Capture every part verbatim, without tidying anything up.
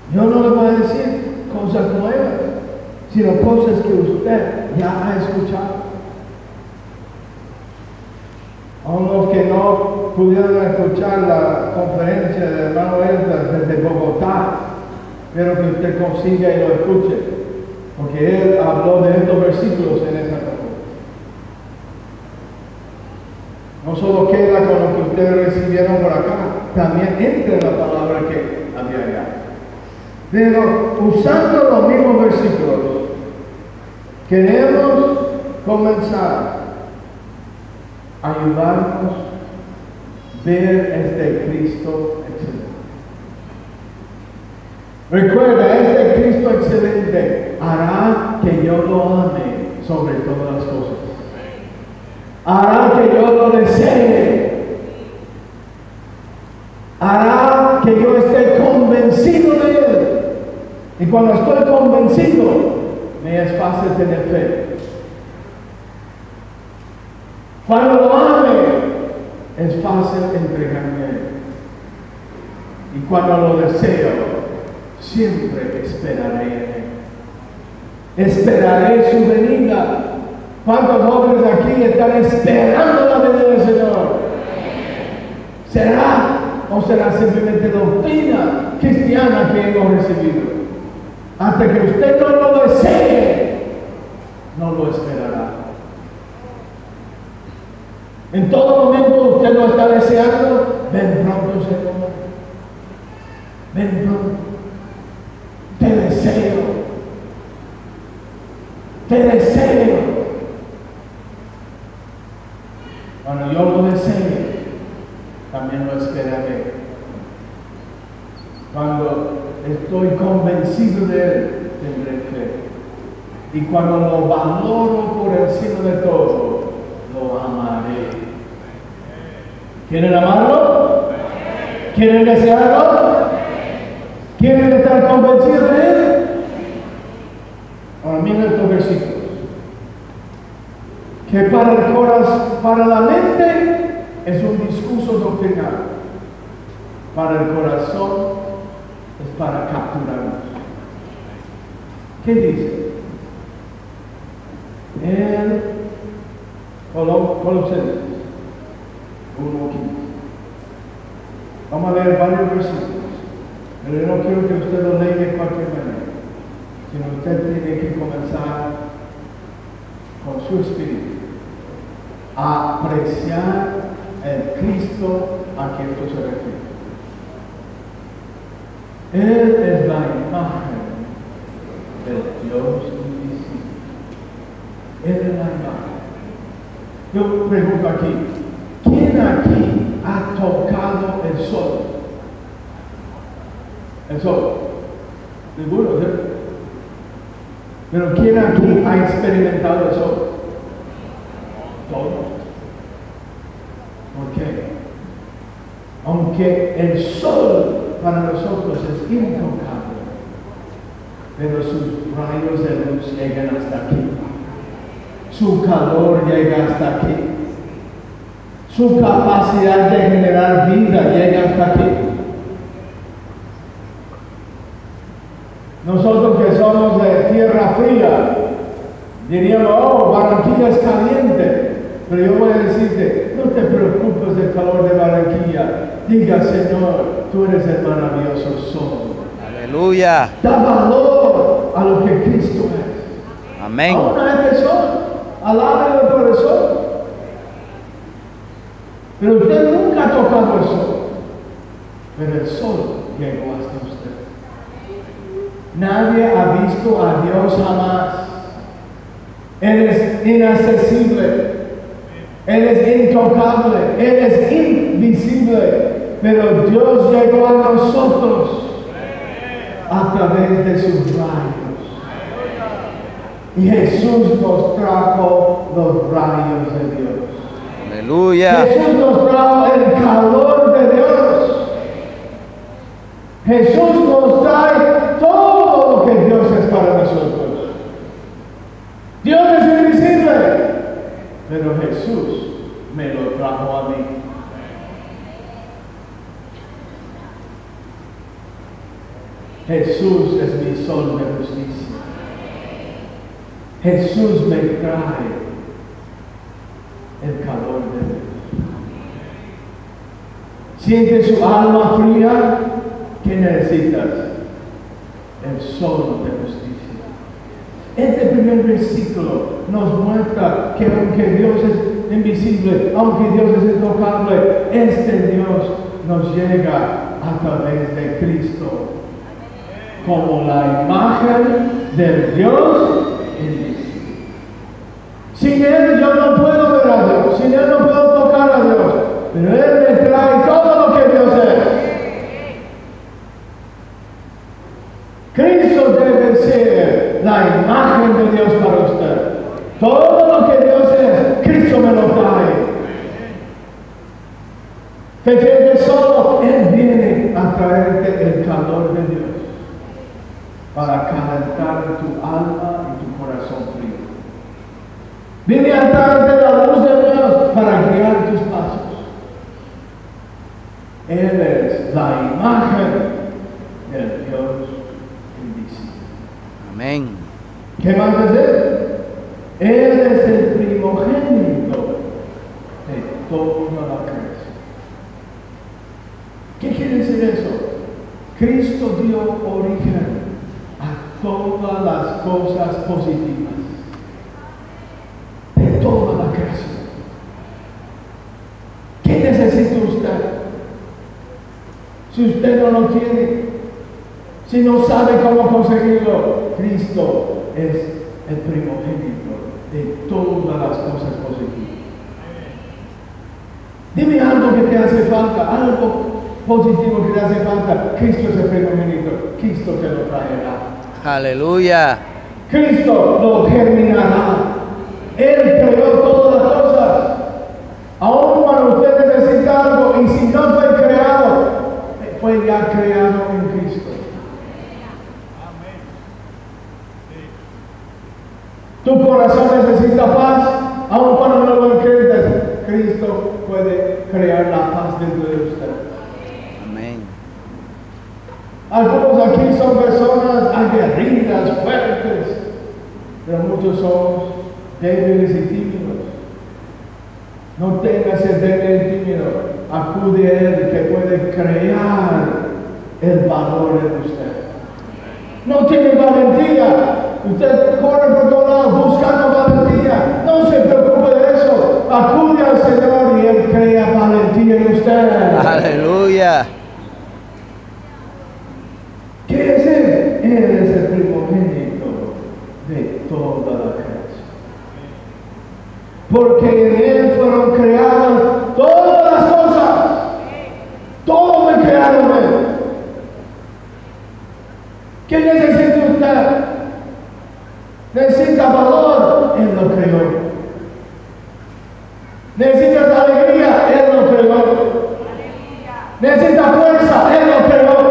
Yo no le voy a decir cosas nuevas, sino cosas que usted ya ha escuchado. A los que no pudieron escuchar la conferencia del hermano Edgar desde Bogotá, espero que usted consiga y lo escuche, porque él habló de estos versículos en esa conferencia. No solo queda con lo que ustedes recibieron por acá, también entra en la palabra que había allá. Pero usando los mismos versículos, queremos comenzar a ayudarnos a ver este Cristo excelente. Recuerda, este Cristo excelente hará que yo lo ame sobre todas las cosas. Hará que yo lo desee. Hará que yo esté convencido de Él. Y cuando estoy convencido, me es fácil tener fe. Cuando lo ame, es fácil entregarme a Él. Y cuando lo deseo, siempre esperaré en Él. Esperaré su venida. ¿Cuántos jóvenes aquí están esperando la venida del Señor? ¿Será o será simplemente doctrina cristiana que hemos recibido? Hasta que usted no lo desee, no lo esperará. En todo momento usted lo está deseando. Ven pronto, Señor. Ven pronto. Te deseo. Te deseo. Cuando yo lo desee, también lo esperaré. Cuando estoy convencido de Él, tendré fe. Y cuando lo valoro por encima de todo, lo amaré. ¿Quieren amarlo? ¿Quieren desearlo? ¿Quieren estar convencidos de Él? Ahora miren estos versículos. Que para el corazón, para la mente es un discurso doctrinal. Para el corazón es para capturarnos. ¿Qué dice? El Colosenses uno quince. Vamos a leer varios versículos, pero yo no quiero que usted lo lea de cualquier manera, sino usted tiene que comenzar con su espíritu a apreciar el Cristo a quien esto se refiere. Él es la imagen del Dios invisible. Él es la imagen. Yo pregunto aquí, ¿quién aquí ha tocado el sol? El sol. Ninguno, ¿sí? Pero ¿quién aquí ha experimentado el sol? Todos. ¿Por qué? Aunque el sol para nosotros es intocable, pero sus rayos de luz llegan hasta aquí. Su calor llega hasta aquí. Su capacidad de generar vida llega hasta aquí. Nosotros que somos de tierra fría, diríamos, oh, Barranquilla es caliente. Pero yo voy a decirte, no te preocupes del calor de Barranquilla. Diga, Señor, tú eres el maravilloso sol. Aleluya. Da valor a lo que Cristo es. Amén. Ahora es el sol. Alábalo por el sol. Pero usted nunca ha tocado el sol. Pero el sol llegó hasta usted. Nadie ha visto a Dios jamás. Él es inaccesible. Él es intocable. Él es invisible. Pero Dios llegó a nosotros a través de sus rayos. Y Jesús nos trajo los rayos de Dios. Aleluya. Jesús nos trajo el calor de Dios. Jesús nos trae todo lo que Dios es para nosotros. Dios es invisible, pero Jesús me lo trajo a mí. Jesús es mi sol de justicia. Jesús me trae el calor de Dios. ¿Siente su alma fría? ¿Qué necesitas? El sol de justicia. Este primer versículo nos muestra que aunque Dios es invisible, aunque Dios es intocable, este Dios nos llega a través de Cristo como la imagen del Dios invisible. Sin Él yo no puedo ver a Dios, sin Él no puedo tocar a Dios, pero Él me trae todo lo que Dios es. Cristo debe ser la imagen de Dios para usted. Todo lo que Dios es, Cristo me lo trae. Te sientes solo, Él viene a traerte el calor de Dios para calentar tu alma y tu corazón frío. Viene a traerte la luz de Dios para guiar tus pasos. Él es la imagen del Dios invisible. Amén. ¿Qué más es Él? Él es el primogénito de toda la creación. ¿Qué quiere decir eso? Cristo dio origen a todas las cosas positivas de toda la creación. ¿Qué necesita usted? Si usted no lo tiene, si no sabe cómo conseguirlo, Cristo es el primogénito de todas las cosas positivas. Dime algo que te hace falta, algo positivo que te hace falta. Cristo es el primogénito, Cristo te lo traerá. Aleluya. Cristo lo germinará. Él creó todas las cosas. Aun cuando usted necesita algo y si no fue creado, fue ya creado en Cristo. Tu corazón necesita paz, aun cuando no lo entiendes. Cristo puede crear la paz dentro de usted. Amén. Algunos aquí son personas aguerridas, fuertes, pero muchos somos débiles y tímidos. No tengas ese débil y tímido. Acude a Él que puede crear el valor en usted. No tiene valentía. Usted corre por todos lados buscando valentía. No se preocupe de eso. Acude al Señor y Él crea valentía en usted. Aleluya. ¿Qué es Él? Él es el primogénito de toda la creación. Porque en Él fueron creadas todas las cosas. Todo fue creado en Él. ¿Qué necesita usted? Necesita valor, Él lo creó. Necesitas alegría, Él lo creó. Necesita fuerza, Él lo creó.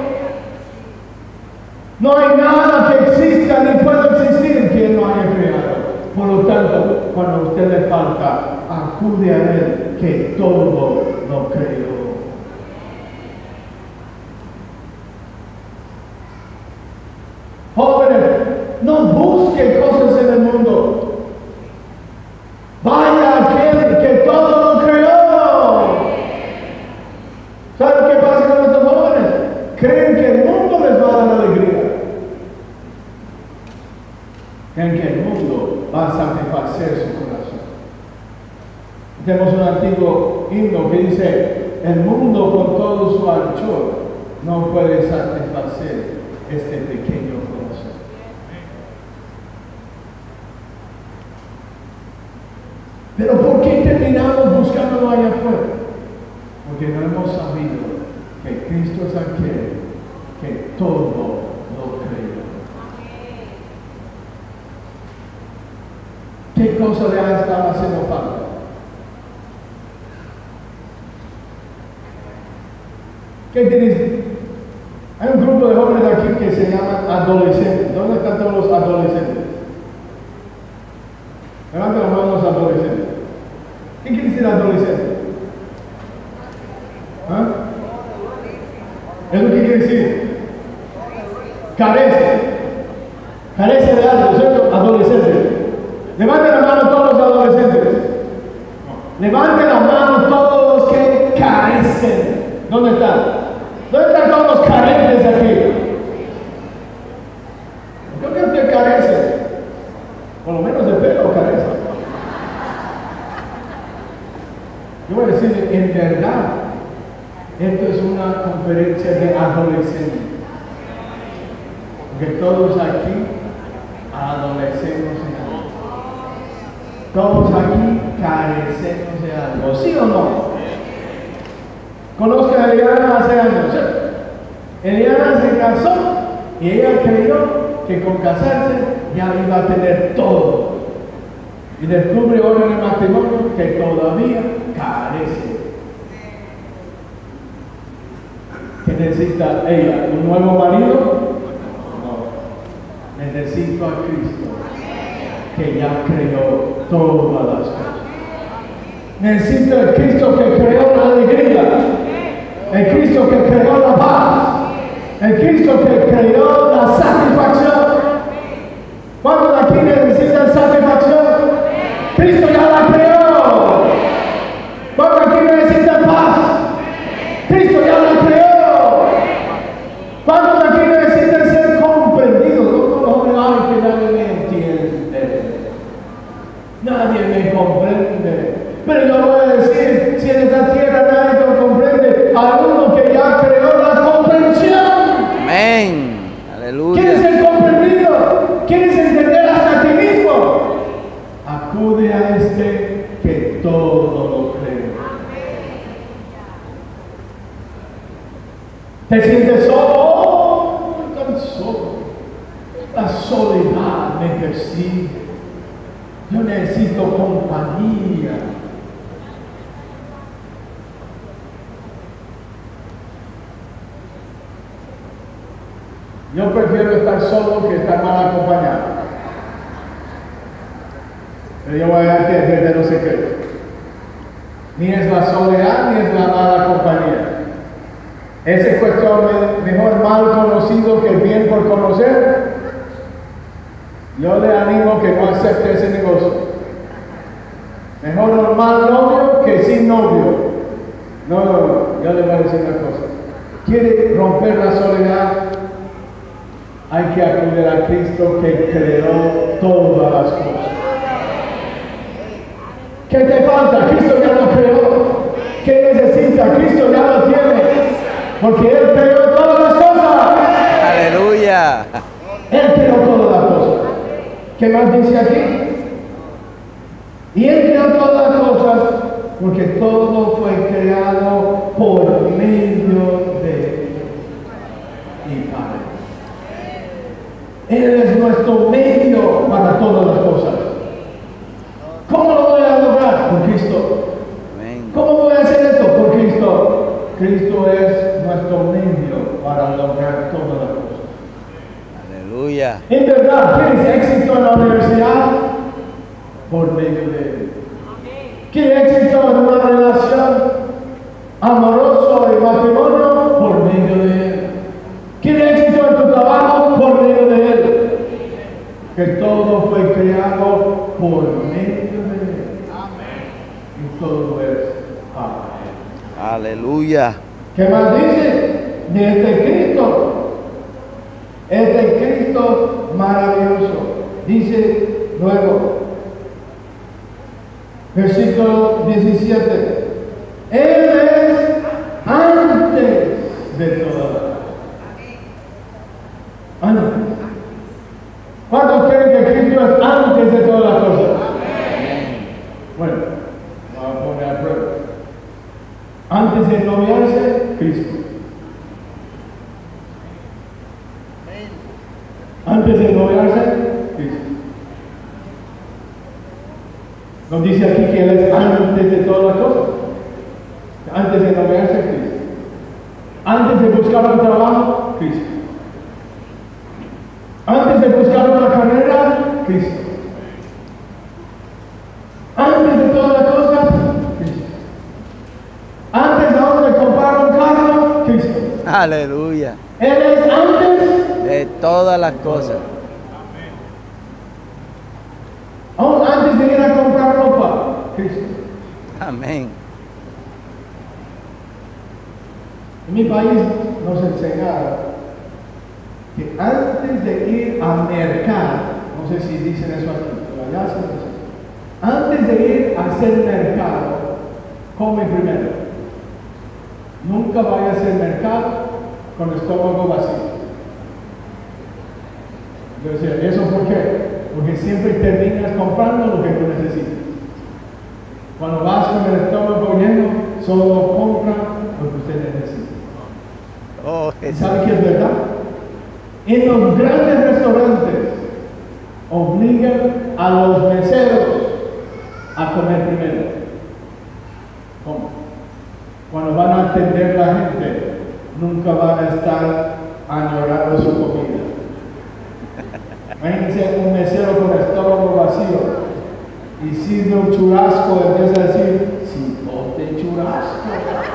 No hay nada que exista ni pueda existir que Él no haya creado. Por lo tanto, cuando a usted le falta, acude a Él que todo lo creó. Jóvenes, no busque cosas en el mundo. Vaya a aquel que todo lo creó. ¿Saben qué pasa con estos jóvenes? Creen que el mundo les va a dar alegría. Creen que el mundo va a satisfacer su corazón. Tenemos un antiguo himno que dice: el mundo con todo su anchura no puede satisfacer este pequeño corazón. Pero ¿por qué terminamos buscándolo allá afuera? Porque no hemos sabido que Cristo es aquel que todo lo creó. ¿Qué cosa le ha estado haciendo falta? ¿Qué te dice? Hay un grupo de jóvenes aquí que se llaman adolescentes. ¿Dónde están todos los adolescentes? Levanten las manos los adolescentes. ¿Qué quiere decir adolescente? ¿Ah? ¿Es lo que quiere decir? carece. Carece de algo, ¿cierto? Adolescentes. Levanten la mano todos los adolescentes. Levanten la mano todos los que carecen. ¿Dónde están? ¿Dónde están todos los carentes aquí? Yo creo que carecen. Por lo menos de pelo carecen. Yo voy a decir, en verdad, esto es una conferencia de adolescentes. Porque todos aquí adolescemos en algo. Todos aquí carecemos de algo. ¿Sí o no? Conozco a Eliana hace años. ¿Sí? Eliana se casó y ella creyó que con casarse ya iba a tener todo. Y descubre ahora en el matrimonio que todavía carece. ¿Qué necesita ella? ¿Un nuevo marido? Necesito a Cristo, que ya creó todas las cosas. Necesito el Cristo que creó la alegría, el Cristo que creó la paz, el Cristo que creó la satisfacción. ¿Cuántos de aquí necesitan satisfacción? Cristo ya la creó. ¿Cuántos de aquí necesitan paz? Cristo ya la creó. ¿Cuántos de aquí necesitan ser comprendidos? Ay, que nadie me entiende. Nadie me comprende. Pero yo voy a decir, si en esta tierra nadie te comprende, hay uno que ya creó la comprensión. Amén. Aleluya. ¿Quieres ser comprendido? ¿Quieres entender hasta ti mismo? Acude a este que todo lo cree. ¿Te sientes solo? Tan solo. La soledad me persigue. Yo necesito compañía. Yo prefiero estar solo que estar mal acompañado. Pero yo voy a entender los secretos. Ni es la soledad ni es la mala compañía. Ese cuestión mejor mal conocido que bien por conocer. Yo le animo que no acepte ese negocio. Mejor un mal novio que sin novio. No, no, no. Yo le voy a decir una cosa. ¿Quiere romper la soledad? Hay que acudir a Cristo que creó todas las cosas. ¿Qué te falta? Cristo ya lo creó. ¿Qué necesita? Cristo ya lo tiene. Porque Él creó todas las cosas. Aleluya. Él creó todas las cosas. ¿Qué más dice aquí? Y Él creó todas las cosas porque todo fue creado por medio de y para Él. Él es nuestro medio para todas las cosas. ¿Cómo lo voy a lograr? Por Cristo. Amén. ¿Cómo voy a hacer esto? Por Cristo. Cristo es nuestro medio para lograr todas las cosas. Aleluya. En verdad, ¿quieres éxito en la universidad? Por medio de Él. ¿Quieres éxito en una relación amorosa y matrimonio? Por medio de Él. ¿Quieres éxito en tu trabajo? Por medio de Él. Que todo fue creado por medio de Él. Y todo es para Él. Aleluya. ¿Qué más dice? De este Cristo. Este Cristo maravilloso. Dice luego, versículo diecisiete. Él es antes de todas las cosas. Antes. ¿Cuántos creen que Cristo es antes de todas las cosas? Bueno, vamos a poner a prueba. Antes de noviarse, Cristo. Antes de noviarse, Cristo. Nos dice aquí que Él es antes de todas las cosas. Antes de noviarse, Cristo. Antes de buscar un trabajo, Cristo. Antes de buscar una carrera, Cristo. Antes de todas las cosas, Cristo. Antes aún de comprar un carro, Cristo. Aleluya. Él es antes De todas las cosas. Aún antes de ir a comprar ropa, Cristo. Amén. En mi país nos enseñaron que antes de ir al mercado, no sé si dicen eso aquí, pero allá se dice, antes de ir a hacer mercado, come primero. Nunca vaya a hacer mercado con el estómago vacío. Yo decía, ¿eso por qué? Porque siempre terminas comprando lo que tú necesitas. Cuando vas con el estómago lleno, solo compra lo que usted necesita. Oh, ¿Y Jesús. sabe qué es verdad? En los grandes restaurantes obligan a los meseros a comer primero. ¿Cómo? Cuando van a atender a la gente, nunca van a estar añorando su comida. Imagínense un mesero con el estómago vacío y sirve un churrasco en vez de decir, cipote churrasco.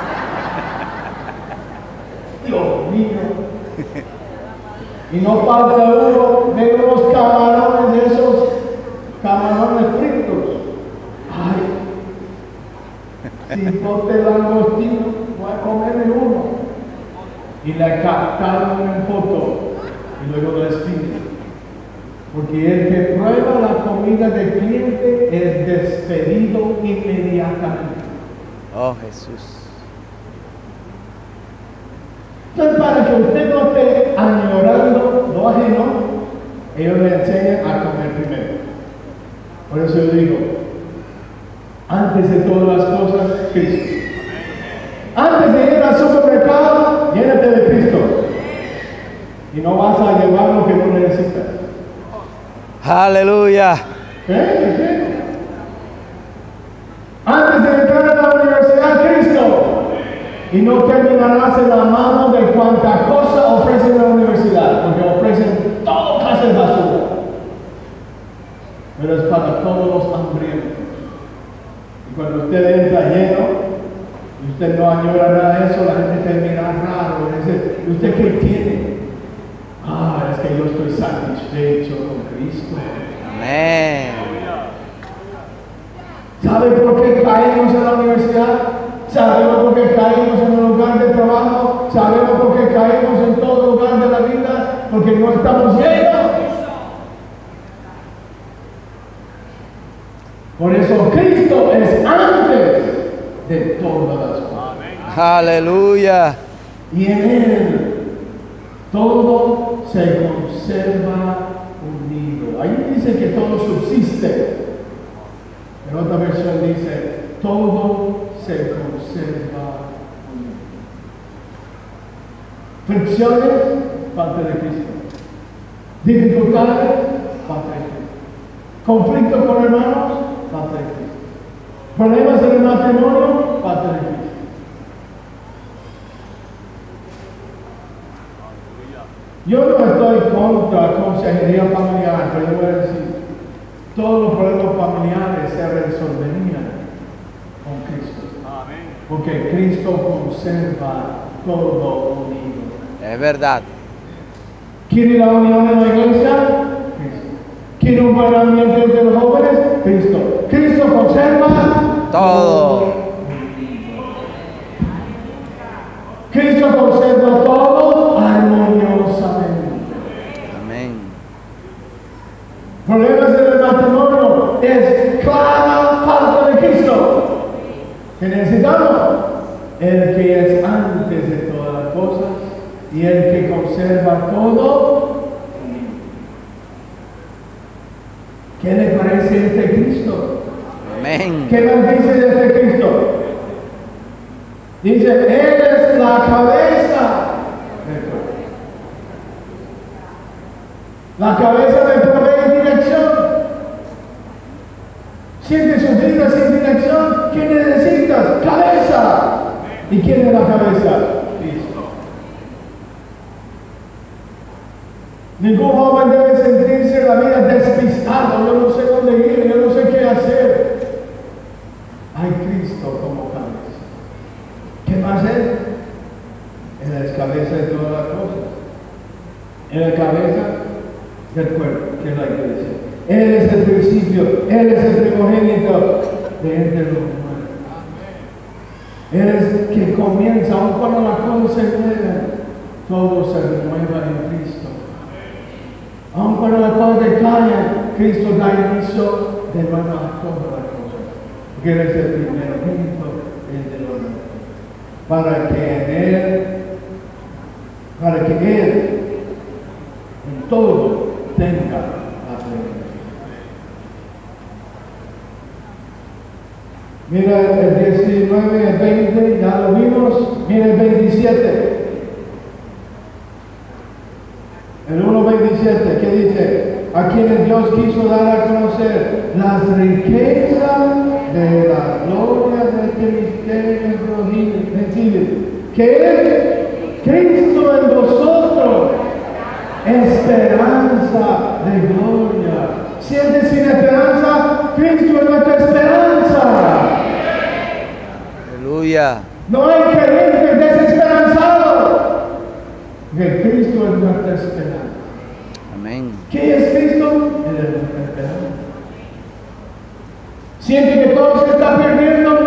Dios mío. Y no falta uno de unos camarones de esos camarones fritos. Ay, cipote langostino, voy a comerme uno. Y le captaron en foto y luego lo despiden. Porque el que prueba la comida del cliente es despedido inmediatamente. Oh, Jesús. Entonces, para que usted no esté añorando lo ajeno, ellos le enseñan a comer primero. Por eso yo digo, antes de todas las cosas, Cristo. Antes de ir al supermercado, llénate de Cristo. Y no vas a llevar lo que no necesitas. Aleluya. ¿Qué? ¿Qué? Antes de entrar a la universidad, Cristo. Y no terminarás en la mano de cuanta cosa ofrecen en la universidad, porque ofrecen todo clase de basura. Pero es para todos los hambrientos. Y cuando usted entra lleno, y usted no añora nada de eso, la gente termina raro. Dice, ¿y usted qué tiene? Ah, es que yo estoy satisfecho con Cristo. Amén. ¿Sabe por qué caemos en la universidad? ¿Sabemos por qué caímos en el lugar de trabajo? ¿Sabemos por qué caímos en todo lugar de la vida? Porque no estamos llenos. Por eso Cristo es antes de todas las cosas. Aleluya. Y en Él todo se conserva unido. Ahí dice que todo subsiste. En otra versión dice, todo se conserva unido. Fricciones, parte de Cristo. Dificultades, parte de Cristo. Conflictos con hermanos, parte de Cristo. Problemas en el matrimonio, parte de Cristo. Yo no estoy contra consejería familiar, pero yo voy a decir, todos los problemas familiares se resolverían con Cristo. Amén. Porque Cristo conserva todo unido. Es verdad. ¿Quiere la unión en la iglesia? Cristo. ¿Quiere un buen ambiente entre los jóvenes? Cristo. Cristo conserva Todo. unido. Cristo conserva todo armoniosamente. Amén. Problemas en el matrimonio es clara falta de Cristo. ¿Qué necesitamos? El que es antes de todas las cosas y el que conserva todo. ¿Qué le parece este Cristo? Amén. ¿Qué nos dice de este Cristo? Dice, Él es la cabeza del cuerpo. La cabeza me provee dirección. Siente su vida sin dirección. ¿Qué necesitas? Cabeza. ¿Y quién es la cabeza? Cristo. Ningún joven debe sentirse en la vida despistado. Yo no sé dónde ir, yo no sé qué hacer. Hay Cristo como cabeza. ¿Qué más es? Él es cabeza de todas las cosas. en la cabeza del cuerpo, que es la iglesia. Él es el principio, Él es el primogénito de entre los muertos. Él es el que comienza, aun cuando las cosas se mueven, todo se renueva en Cristo. Aun cuando las cosas decaen, Cristo da inicio de nuevo a todas las cosas. Porque Él es el primogénito de los muertos. Para que en Él, para que Él en todo tenga la plenitud. Mira el diecinueve, el veinte, ya lo vimos. Mira el veintisiete. El uno veintisiete, ¿qué dice? A quienes Dios quiso dar a conocer las riquezas de la gloria de este misterio gentile, que es Cristo en vosotros, esperanza de gloria. ¿Sientes sin esperanza? Cristo es nuestra esperanza. Aleluya. No hay creyentes desesperanzados. Que Cristo es nuestra esperanza. Amén. ¿Qué es Cristo? Él es nuestra esperanza. Siente que todo se está perdiendo.